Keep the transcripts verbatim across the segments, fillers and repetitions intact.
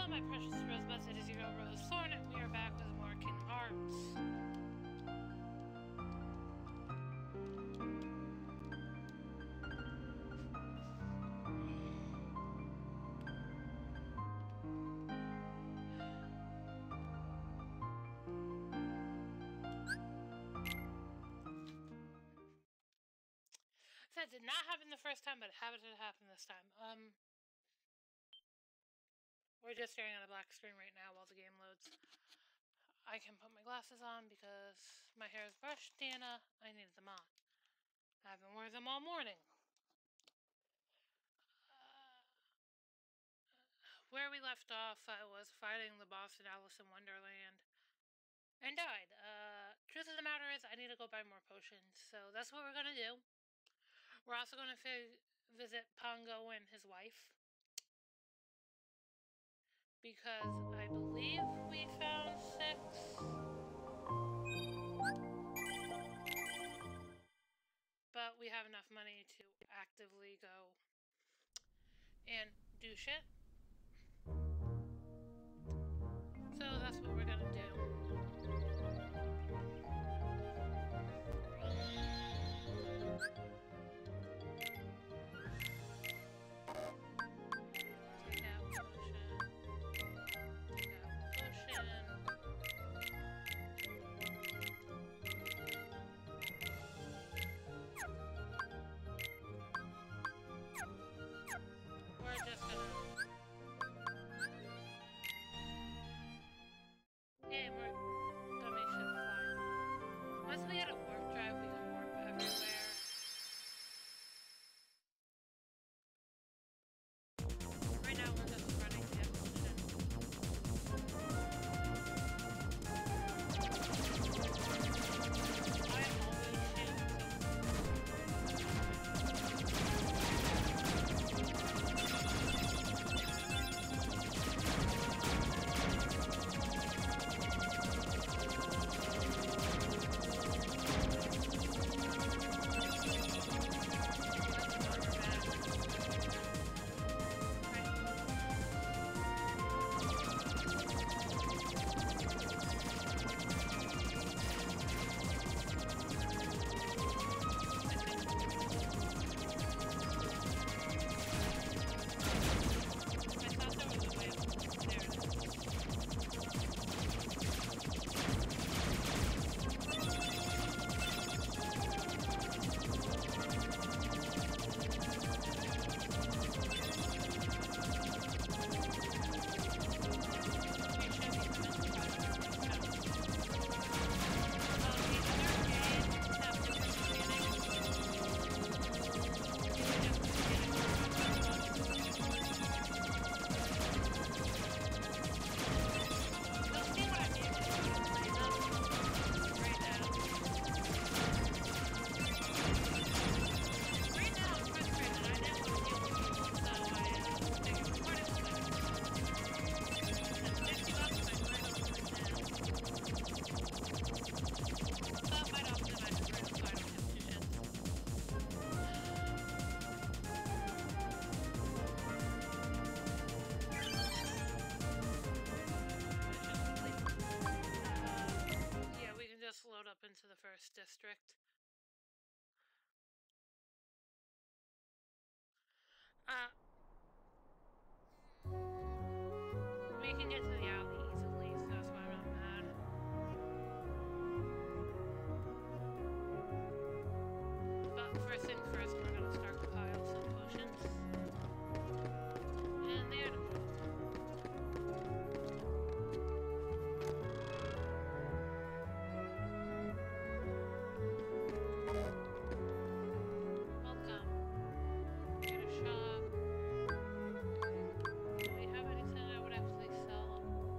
my precious Rosebuds, it is your girl Rose Thorn, and we are back with more Kingdom Hearts. That did not happen the first time, but it happened to happen this time. Um, we're just staring at a black screen right now while the game loads. I can put my glasses on because my hair is brushed, Dana. I needed them on. I haven't worn them all morning. Uh, where we left off, I was fighting the boss in Alice in Wonderland. And died. Uh, truth of the matter is, I need to go buy more potions, so that's what we're gonna do. We're also gonna visit Pongo and his wife. Because I believe we found six. But we have enough money to actively go and do shit. So that's what we're gonna do. Take out potion. Take out potion. We're just gonna... Hey, we're gonna make shit fly. Once we get a warp drive, we can warp everywhere. Right now, we're just running to get potion. I always shoot. Load up into the first district. Uh, we can get to the alley easily, so that's why I'm not mad. But first thing first, we're gonna start pile some potions. And the animal. Get a shop. Do we have anything that would actually sell?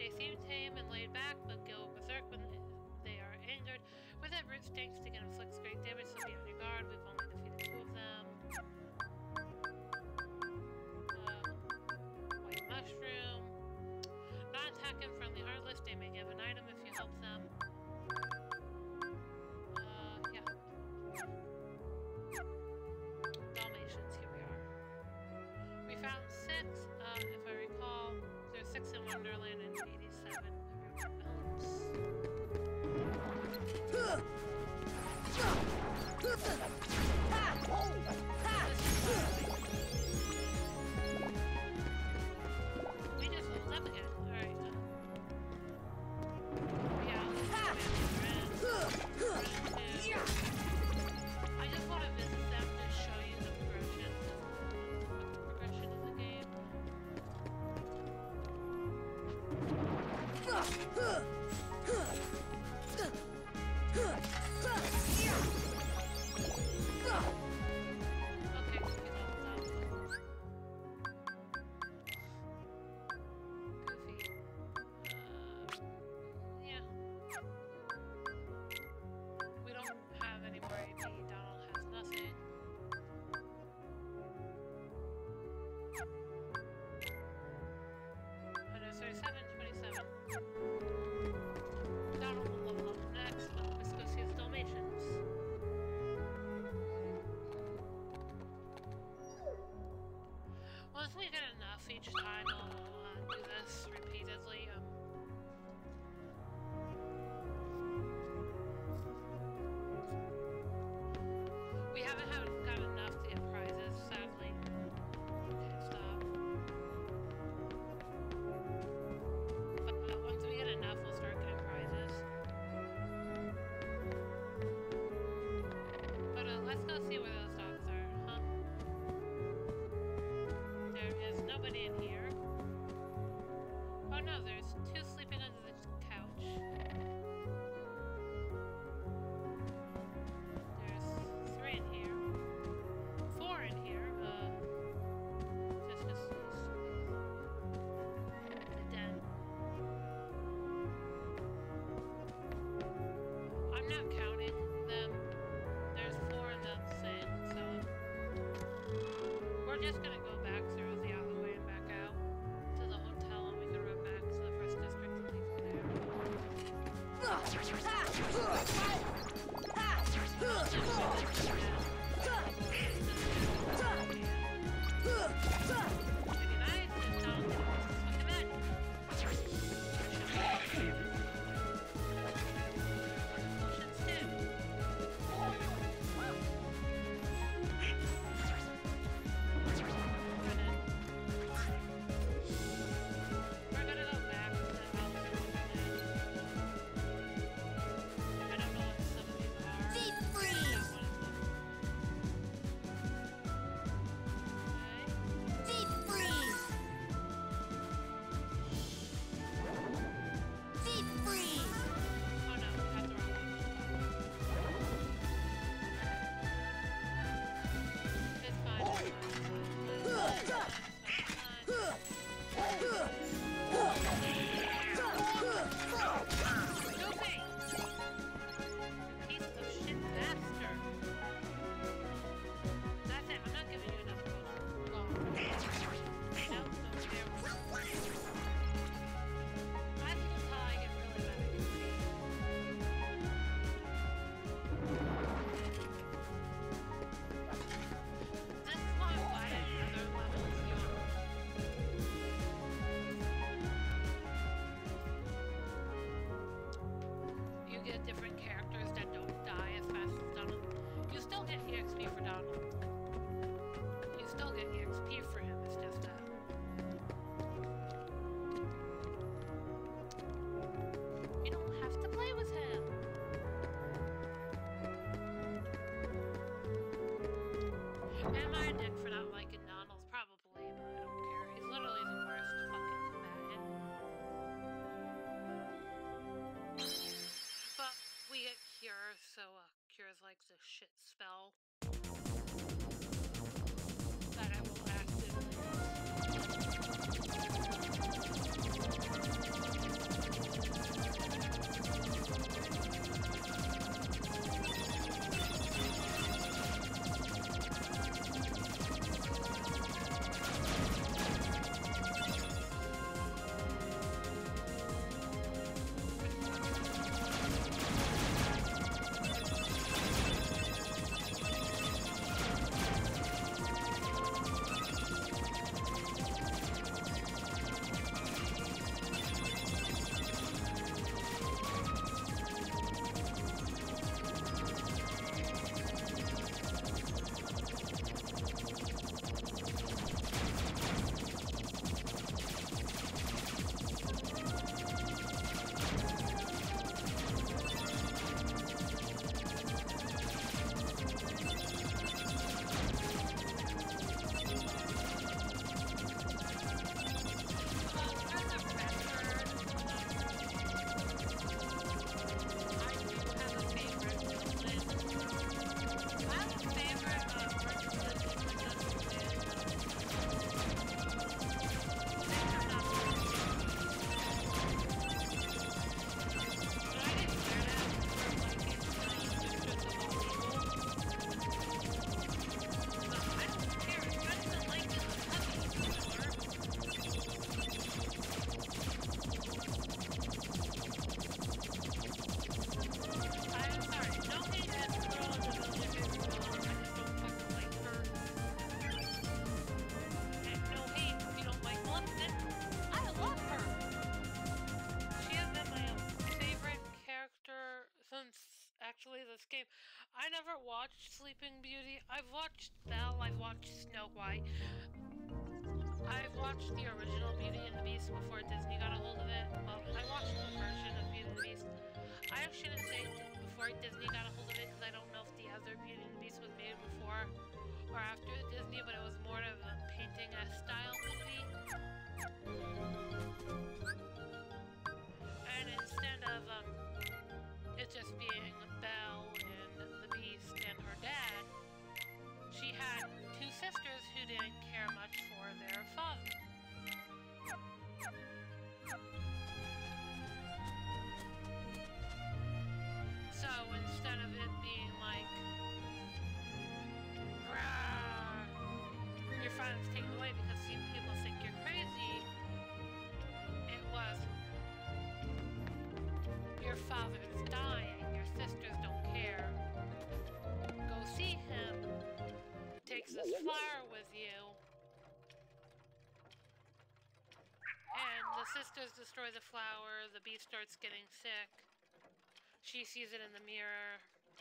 They seem tame and laid back, but go berserk when they are angered. With that root sting, stick and inflicts great damage, so be on your guard. We've only defeated two of them. Uh, white mushroom. Non-attack and friendly heartless. They may give an item if you help them. Uh, yeah. Dalmatians, here we are. We found six, uh, if I recall. There's six in Wonderland and eighty-seven everywhere else. We just leveled up again. Alright. Uh, yeah. I just want to visit them to show you the progression. The progression of the game. Okay, so we leveled up. Goofy. Uh, yeah. We don't have any more A P. Donald has nothing. one thirty-seven, twenty-seven. Donald will level up next. Let's go see his Dalmatians. Once we get enough each time, I'll uh, do this repeatedly. Um, we haven't had, got enough to get prizes, sadly. Okay, stop. But uh, once we get enough, we'll start getting prizes. But uh, let's go see where those dogs are, huh? There is nobody in here. Oh no, there's two sleeping under the couch. There's three in here. Four in here. Uh, just, just, just the den. I'm not counting them. There's four in the thing, so we're just gonna go back through the alleyway and back out to the hotel, and we can run back to the first district and leave from there. Maybe nice if Donald didn't miss his fucking bed. Potions too. We're gonna go back to the house in Wonderland. I don't know what some of these are. Deep Not freeze! one of them. Okay. Deep freeze! Deep freeze! Oh no, we had the wrong one. It's fine. It's fine. It's fine. Goofy! Piece of shit bastard. That's it. I'm not giving you enough potions. Gone. Nope, don't care. As you can tell, I get really bad at competing. This is why I'm glad at other levels you you get different characters that don't die as fast as Donald. You still get E X P for Donald. You still get E X P for him, it's just that. You don't have to play with him. Am I a dick for not liking Donald? Probably, but I don't care. He's literally the worst fucking combatant. But we get Cure, so uh, Cure's like the shit spell that I will actively use. never watched Sleeping Beauty. I've watched Belle, I've watched Snow White. I've watched the original Beauty and the Beast before Disney got a hold of it. Well, I watched the version of Beauty and the Beast. I shouldn't say before Disney got a hold of it because I don't know if the other Beauty and the Beast was made before or after Disney, but it was more of a painting a style movie. And instead of um, it just being Belle and the Beast and her dad, she had two sisters who didn't care much for their father. So instead of it being like, "Rah, your father's taken away because some people think you're crazy," it was, "Your father's dying, your sisters don't care. Go see him. Takes this flower with you." And the sisters destroy the flower, the beast starts getting sick. She sees it in the mirror.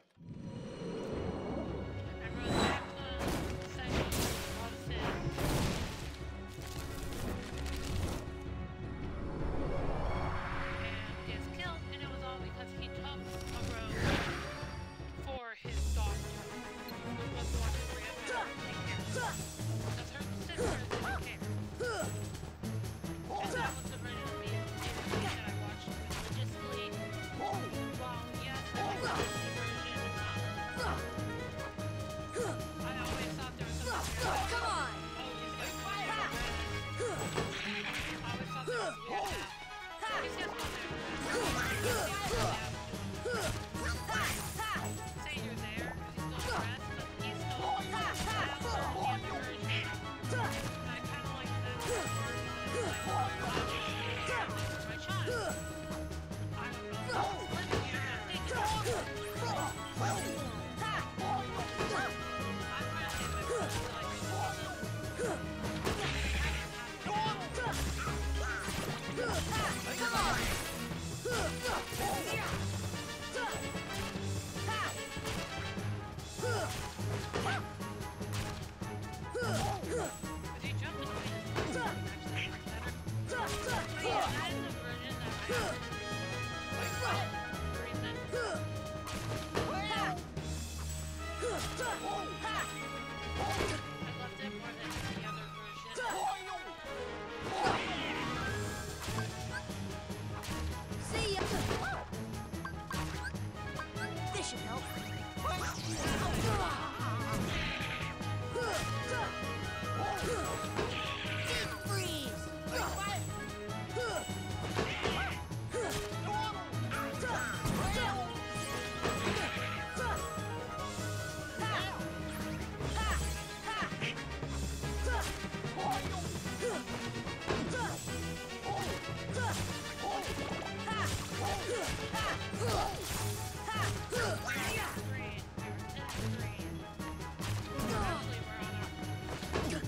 And runs back to him, says she loves him. And gets killed, and it was all because he took a rose for his daughter, who was the one who ran her to take care of her. Because her sisters didn't care. And that was the version of me that I watched religiously. Well, yes, I watched the Disney version. Um, I always thought there was something there. Come on! Oh, he's got fire. I always thought there was weird that. He's got fire. Say you're there, because he's still dressed, but he's still on the other version. And I kind of like that version. It's like, my child. I don't know. Living here, I'm thinking, I'm really Come on! If you jump between his legs, actually works better. But yeah, that is the version that I have. Like, for reason. I loved it more than the other version. See ya! This should help. Deep freeze! Green. Intense green. Hopefully we're on our...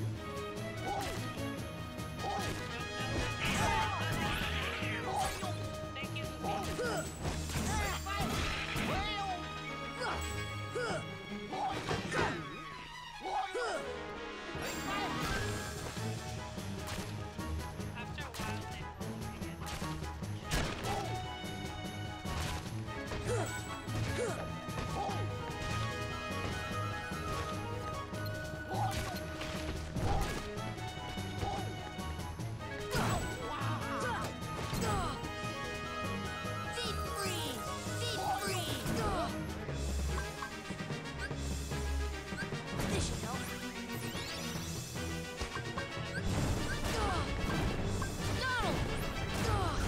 Thank you, Lucy. After a while, they will again. Deep freeze! Deep freeze! This should help. Donald!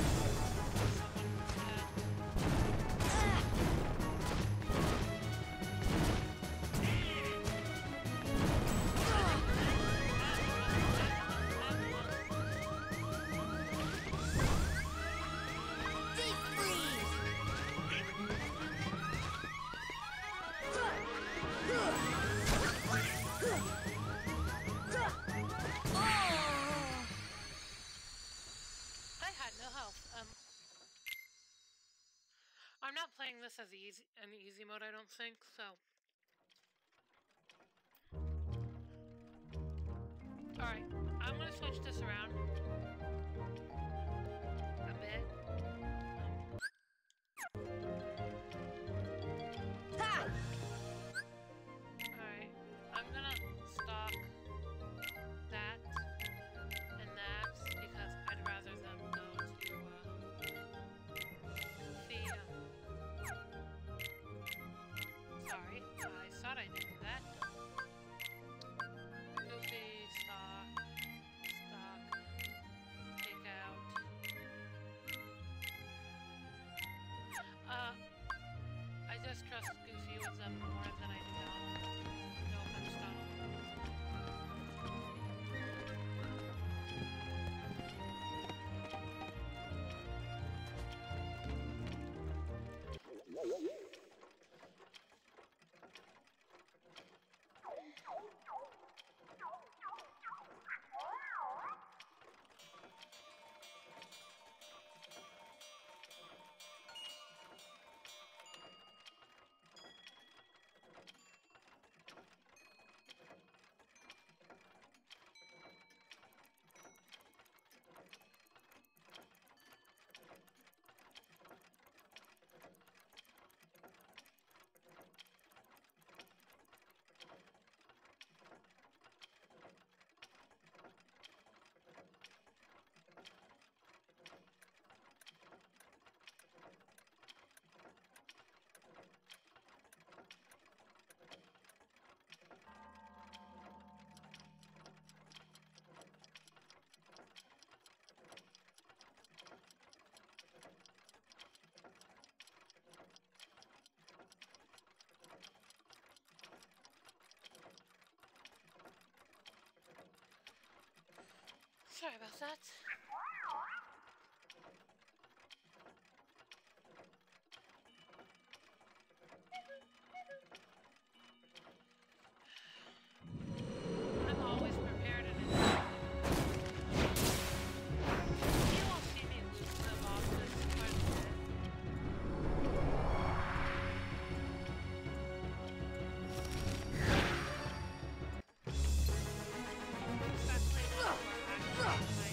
Deep freeze! Oh! I had no health. Um, I'm not playing this as easy an easy mode, I don't think. So this around a bit. Alright, I'm gonna stock that and that because I'd rather them go to uh, Sophia. Sorry, I thought I did that. Goofy, stock, stock, take out. Uh, I just trust Goofy with them more than I do Donald. No offense, Donald. Sorry about that. I'm always prepared and you won't see me lose the bosses quite a bit. Especially when we're actually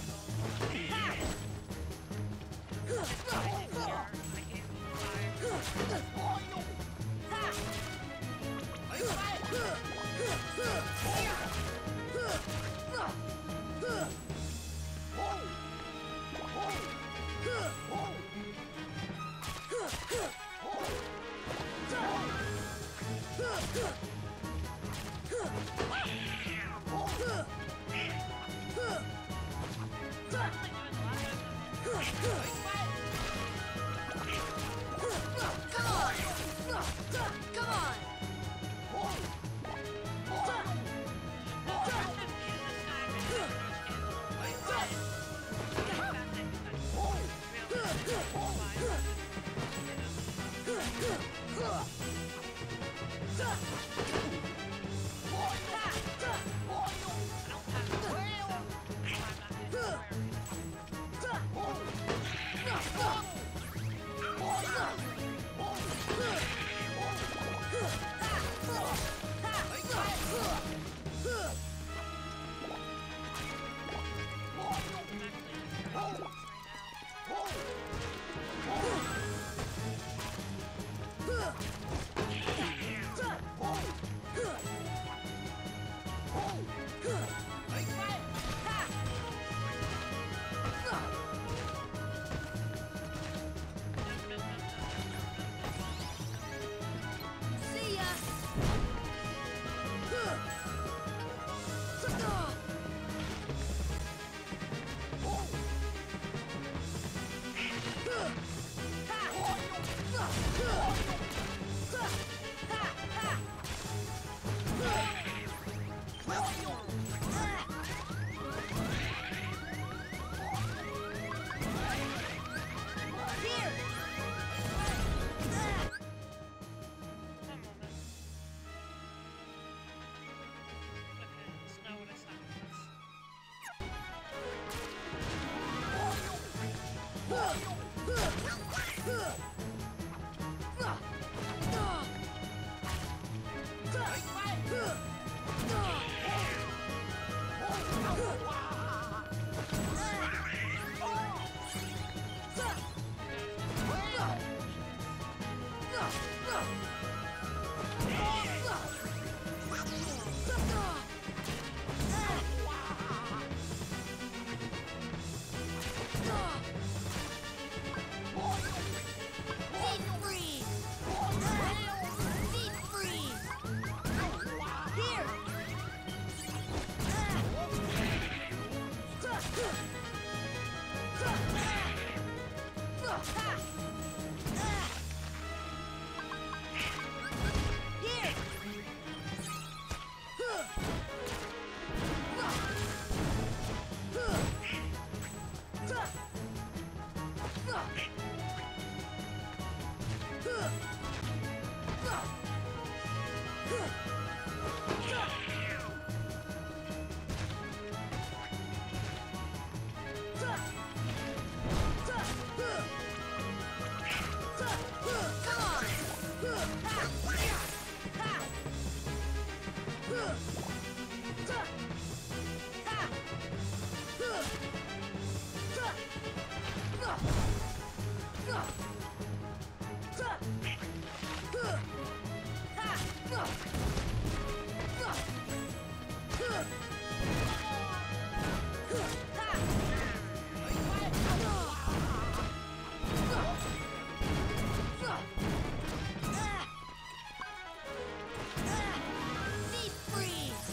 Deep freeze!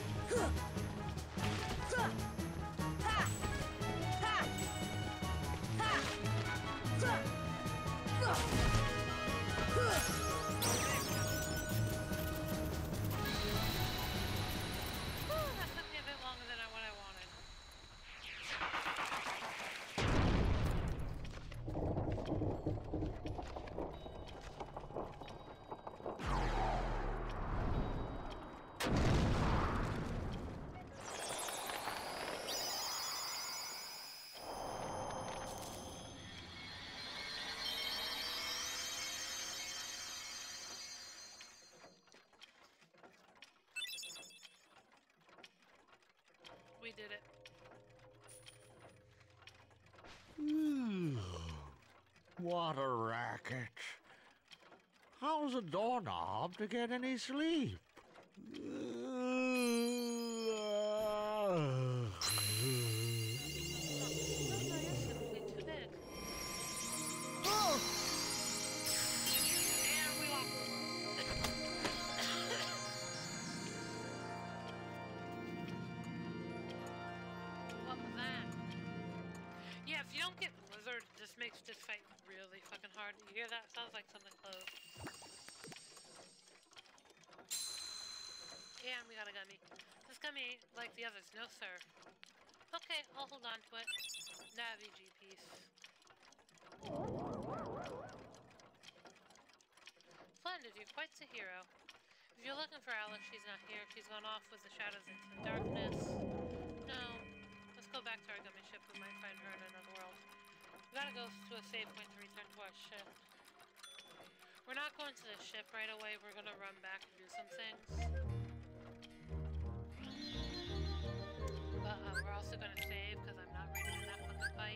Whew, that took me a bit longer than I, what I wanted. We did it. What a racket. How's a doorknob to get any sleep? Too big. Oh! And we lost the What was that? Yeah, if you don't get Blizzard, it just makes this fight really fucking hard. You hear that? Sounds like something close. Yeah, and we got a gummy. This gummy, like the others, no sir. Okay, I'll hold on to it. Navi G piece. Splendid, you're quite the hero. If you're looking for Alex, she's not here. She's gone off with the shadows into the darkness. No. Let's go back to our gummy ship. We might find her in another world. We gotta go to a save point to return to our ship. We're not going to the ship right away. We're gonna run back and do some things. But uh, we're also gonna save because I'm not ready for that fucking fight.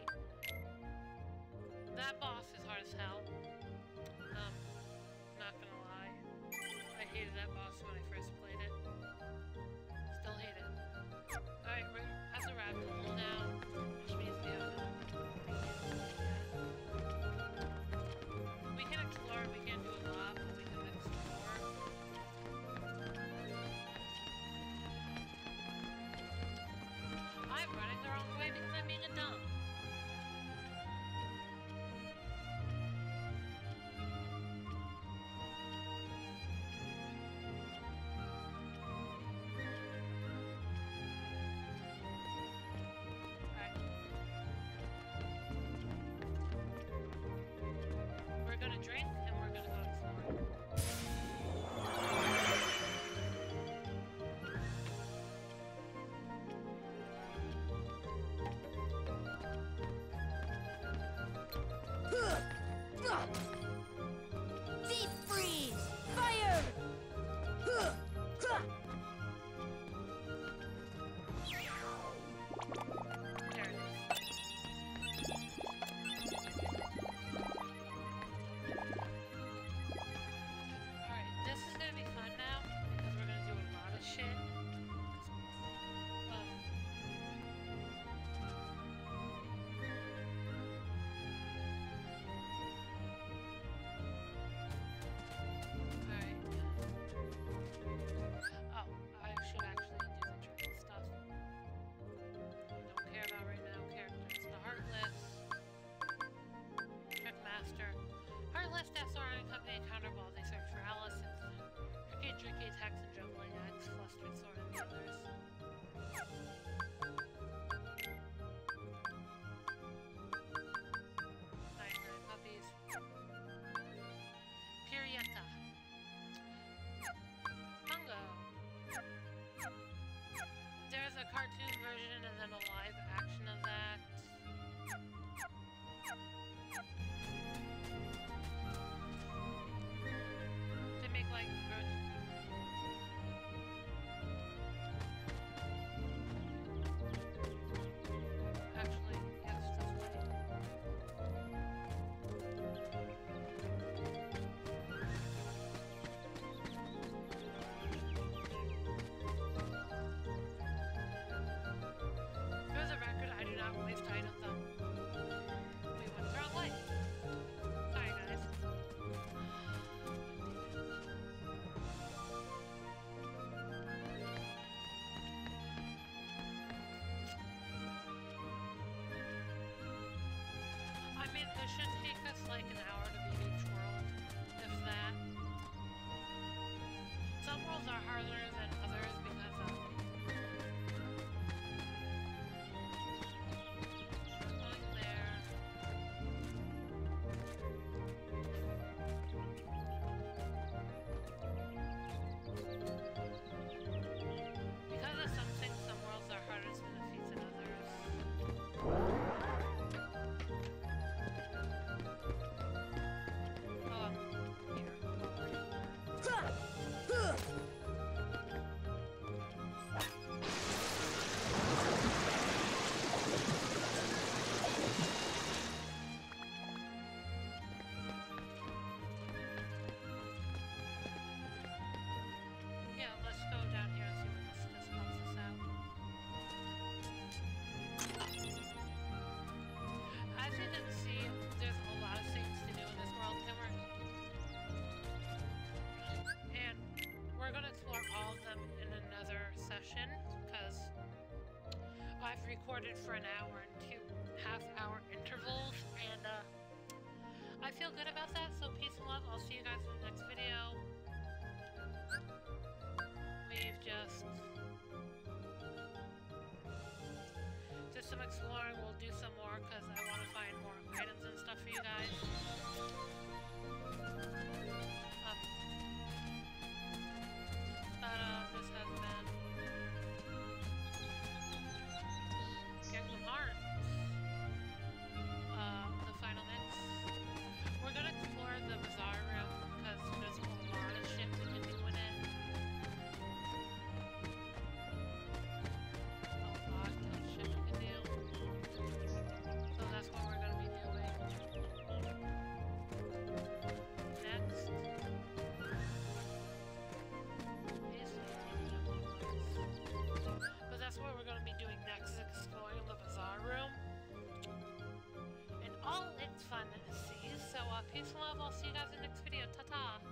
That boss is hard as hell. Um, not gonna lie. I hated that boss when I first played it. Still hate it. Alright, we're at the rabbit hole now, which means we have We can explore, we can't do a lot, but we can explore. I'm running the wrong way because I'm being a dumb. Alright. We're gonna drink and we're gonna go explore. Deep freeze! Fire! There it is. It should take us like an hour to beat each world, if that. Some worlds are harder than others because of going there. Because of some things, some worlds are harder to defeat than others. Oh, I'm here. Yeah, let's go down here and see what this just helps us out. As you can see, there's a lot of things to do in this world, Timmer. And we're gonna explore all of them in another session, because I've recorded for an hour in two half-hour intervals, and uh, I feel good about that, so peace and love. I'll see you guys in the next video. We've just did some exploring. We'll do some more because I want to find more items and stuff for you guys. Um, but uh, this has been Kingdom Hearts. Uh, the final mix. We're gonna explore the Bazaar room because there's a lot of shit we can do in it. A lot of shit we can do. So that's what we're gonna be doing next. But that's what we're gonna be doing next, is exploring the Bazaar room. And all its fun to see. So uh, peace and love. I'll see you guys in the next video. Ta-ta!